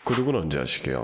구독은 언제 하시게요?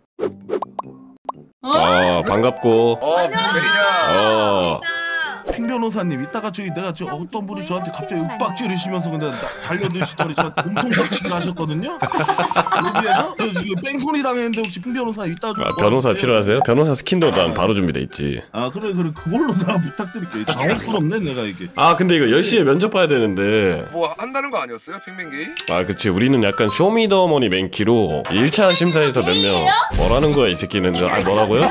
반갑고. 안녕하세요. 핑 변호사님, 이따가 내가 어떤 분이 저한테 갑자기 윽박지르시면서 근데 달려드시더니 저 몸통 박치기를 하셨거든요. 여기에서 뺑소니 당했는데 혹시 핑 변호사 이따 좀 변호사 필요하세요? 변호사 스킨도 난 바로 준비돼 있지. 그래 그걸로 다 부탁드릴게요. 당혹스럽네 내가 이게. 근데 이거 10시에 면접 봐야 되는데 뭐 한다는 거 아니었어요? 핑맨게이? 그치, 우리는 약간 쇼미더머니 맨키로 1차 심사에서 몇 명. 뭐라는 거야 이 새끼는. 뭐라고요?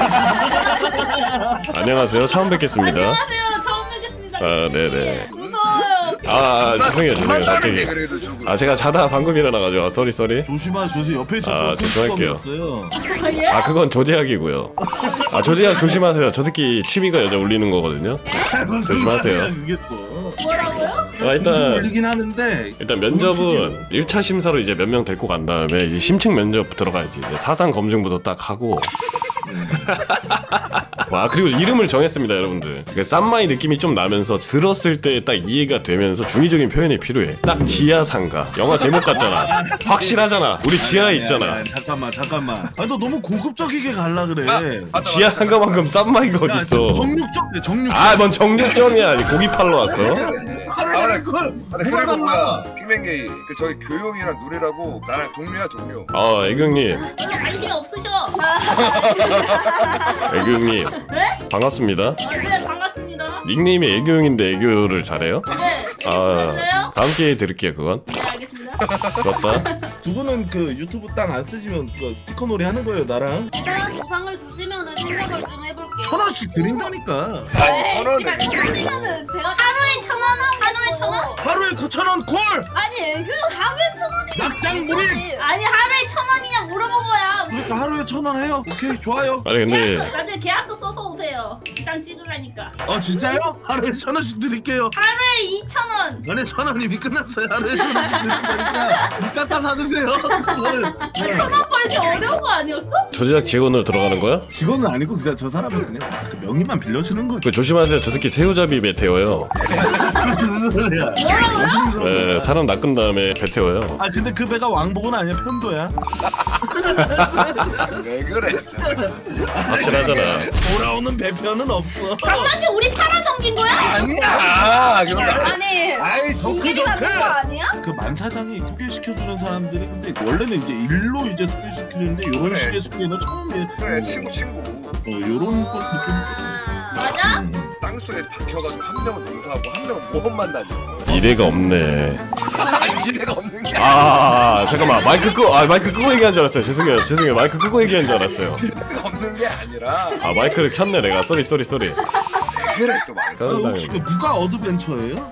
안녕하세요, 처음 뵙겠습니다. 안녕하세요. 처음 뵙겠습니다. 네네. 무서워요. 죄송해요 갑자기. 제가 자다 방금 일어나가지고 쏘리. 조심하세요. 옆에 있어서 죄송할게요. 예? 그건 조제약이고요. 조제약 조심하세요. 저 새끼 취미가 여자 올리는 거거든요. 조심하세요. 이게 또 뭐라고요? 올리긴 하는데 일단 면접은 1차 심사로 이제 몇 명 데리고 간 다음에 이제 심층 면접 들어가야지. 이제 사상 검증부터 딱 하고. 그리고 이름을 정했습니다, 여러분들. 쌈마이 느낌이 좀 나면서 들었을 때 딱 이해가 되면서 중의적인 표현이 필요해. 딱 지하상가. 영화 제목 같잖아. 확실하잖아. 우리 지하에 있잖아. 잠깐만. 너 너무 고급적이게 갈라 그래. 지하상가만큼 쌈마이가 어딨어. 정육점. 뭔 정육점이야. 고기 팔러 왔어. 그리고 뭐야? 핑맨게이. 저기 교용이랑 누리라고 나랑 동료야, 동료. 애교형님. 별로 관심이 없으셔. 애교형님. 네? 반갑습니다. 네, 반갑습니다. 닉네임이 애교형인데 애교를 잘해요? 네. 안녕하세요. 다음 기회에 드릴게요, 그건. 네, 알겠습니다. 좋았다. 두 분은 유튜브 땅 안 쓰시면 스티커 놀이 하는 거예요, 나랑. 일단 보상을 주시면은 생각을 좀 해볼게요. 1,000원씩 드린다니까. 아니, 1,000원에 아니면은 제가 하루에 1,000원? 하루에 1,000원? 하루에 9,000원 콜! 아니 애교 하루에 1,000원이 낙장 무리! 아니 하루에 1,000원이냐 물어본 거야. 그러니까 하루에 1,000원 해요. 오케이, 좋아요. 근데 나중에 계약서 써서 오세요. 시장 찍으라니까. 진짜요? 하루에 1,000원씩 드릴게요. 하루에 2,000원. 원래 1,000원 이미 끝났어요. 하루에 1,000원씩 드리니까 밑깎아 사드세요. 그거를. 1,000원 벌기 어려운 거 아니었어? 조제약 직원으로 들어가는 거야? 직원은 아니고 그냥 저 사람은 그냥 그 명의만 빌려주는 거지. 조심하세요. 저 새끼 새우잡이 배 태워요. 무슨 소리야? 뭐라고요? 네, 사람 낚은 다음에 배 태워요. 근데 그 배가 왕복은 아니야, 편도야. 왜 그래? 확실하잖아. 돌아오는 배편은 없어. 강만씨 우리 팔아넘긴 거야? 아니야. 아니 아이, 중계비 같은 거 아니야? 그 만사장이 소개시켜주는 사람들이 근데 원래는 이제 일로 이제 소개시키는데 요런 그래. 식의 소개는 처음이에요. 그래, 친구. 요런 것 느낌. 맞아? 땅속에 박혀가지고 한 명은 농사하고 한 명은 모험만 다녀. 미래가 없네. 미래가 없는 게 잠깐만. 마이크 끄고 얘기한 줄 알았어요. 죄송해요. 마이크 끄고 얘기한 줄 알았어요. 미래가 없는 게 아니라. 마이크를 켰네 내가. 쏘리. 그래 또 말. 혹시 그 누가 어드벤처예요?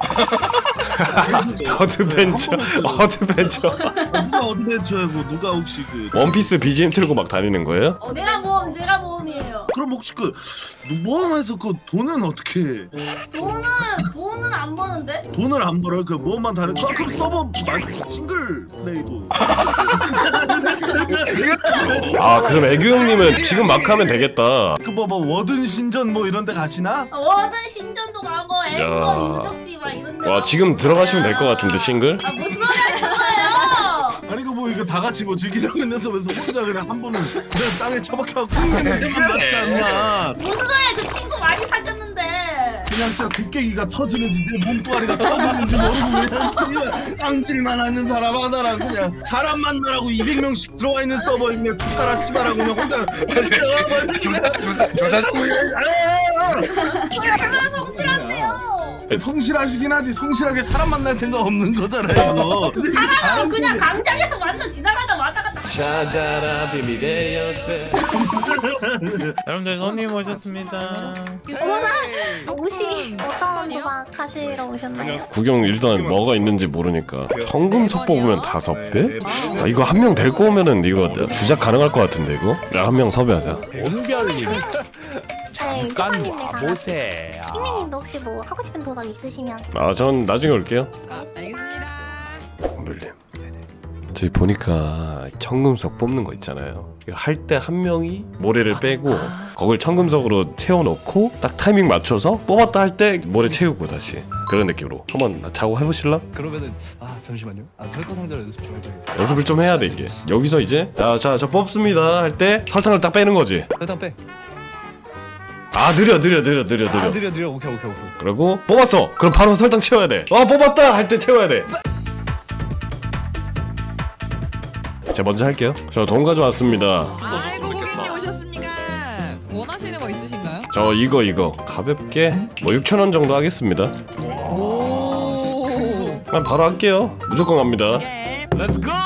어드벤처. 누가 어드벤처고 누가 혹시 원피스 BGM 틀고 막 다니는 거예요? 내가 모험이에요. 그럼 혹시 모험에서 돈은 어떻게 해? 돈은 안 버는데? 돈을 안 벌어요? 모험만 다니. 그럼 서버 말고 싱글 플레이도. 그럼 애교형님은 지금 막 하면 되겠다. 뭐 워든 신전 이런 데 가시나? 워든 신전도 가고 앵건 유적지 막 이런 데 지금 들어가시면 될 것 같은데 싱글? 무슨 소리 하는 거예요? 아니 이거 다 같이 즐기자고 있는서 혼자 그냥 한 번은 그냥 땅에 처박혀갖고 생만 맞지 않나. 무슨 소리야? 저 친구 많이 사귀었는데. 그냥 진짜 곡괭이가 터지는지 내 몸뚱아리가 터지는지 모르고 그냥 깡질만 하는 사람 하나랑 그냥 사람 만나라고 200명씩 들어와 있는 서버에 그냥 죽가라 씨발하고 그냥 혼자 조사장. 얼마나 성실한데요? 성실하시긴 하지. 성실하게 사람 만날 생각 없는 거잖아요. 이거. 사람은 그냥 강장에서 완전 지나가다 왔다 갔다. 찾아라 비밀의 열쇠. 여러분들 손님 오셨습니다. 옷이 어떤 도박 하시러 오셨나요? 구경 일단 뭐가 있는지 모르니까 현금석 뽑으면 5배? 이거 한 명 데리고 오면은 이거 주작 가능할 것 같은데 이거? 한 명 섭외하자. 온별님 잠깐 슈퍼님네 와보세요. 핑맨님도 혹시 뭐 하고 싶은 도박 있으시면 전 나중에 올게요. 알겠습니다. 물림. 저희 보니까 청금석 뽑는 거 있잖아요. 할 때 한 명이 모래를 빼고 거길 청금석으로 채워놓고 딱 타이밍 맞춰서 뽑았다 할 때 모래 채우고 다시. 그런 느낌으로 한번 자고 해보실라? 그러면은 잠시만요. 설탕 상자를 연습 좀 해봐요. 연습을 좀 해야 돼 이게. 여기서 이제 자 뽑습니다 할 때 설탕을 딱 빼는 거지. 설탕 빼. 느려. 느려. 오케이. 그리고 뽑았어. 그럼 바로 설탕 채워야 돼. 뽑았다 할 때 채워야 돼. 제가 먼저 할게요. 저 돈 가져왔습니다. 아이고 고객님 오셨습니까? 원하시는 거 있으신가요? 저 이거 가볍게 뭐 6,000원 정도 하겠습니다. 오. 그냥 바로 할게요. 무조건 갑니다. 오케이. Let's go!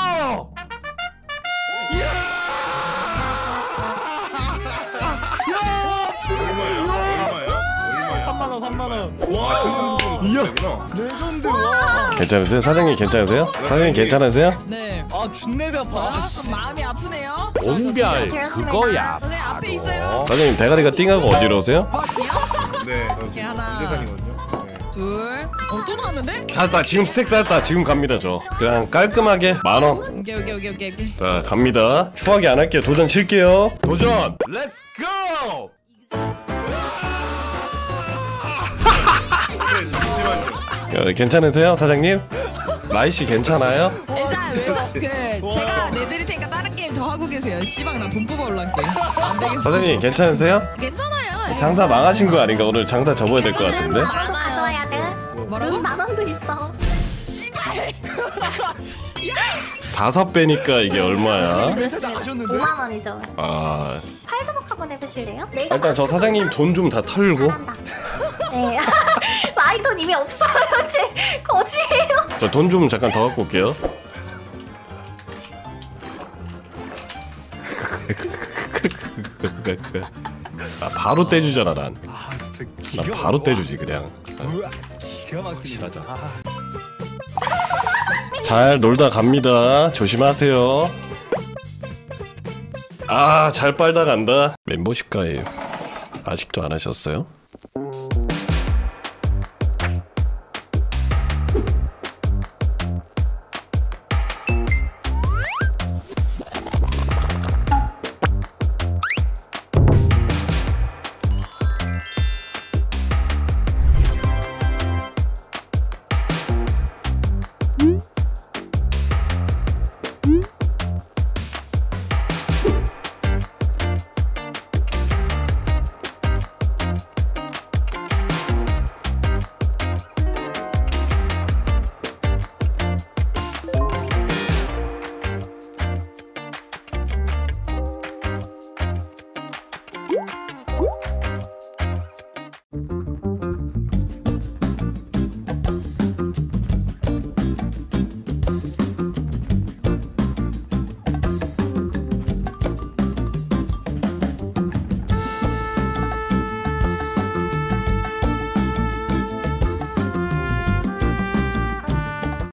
3만원. 레전드. 괜찮으세요? 사장님 괜찮으세요? 사장님 괜찮으세요? 네. 준내 아파. 좀 마음이 아프네요. 온별 그거야. 선생님 앞에 있어요. 사장님 대가리가 띵하고 어디로 오세요? 네. 이렇게 하나, 둘. 또 나왔는데? 찾았다. 지금 스택 쌓였다. 지금 갑니다 저. 그냥 깔끔하게 10,000원. 오케이. 자 갑니다. 추하게 안 할게요. 도전 칠게요. 도전. Let's go. 괜찮으세요 사장님? 라이씨 괜찮아요? 일단 제가 내드릴 테니까 다른 게임 더 하고 계세요. 씨방 나 돈 뽑아 올란게. 안 되겠어. 사장님 괜찮으세요? 괜찮아요. 장사 망하신 거 아닌가? 오늘 장사 접어야 될 것 같은데? 나도 가져와야 돼. 뭐라고? 10,000원도 있어. 5배니까 이게 얼마야? 5만원이죠. 팔도박 한번 해보실래요? 내가 일단 저 사장님 돈 좀 다 털고. 한다. 네. 라이돈 이미 없어요. 제 거지예요. 저 돈 좀 잠깐 더 갖고 올게요. 바로 떼주잖아 난. 진짜 난 바로 떼주지 그냥. 기가 막히네. 실하자. 잘 놀다 갑니다. 조심하세요. 잘 빨다 간다. 멤버십 가입 아직도 안 하셨어요?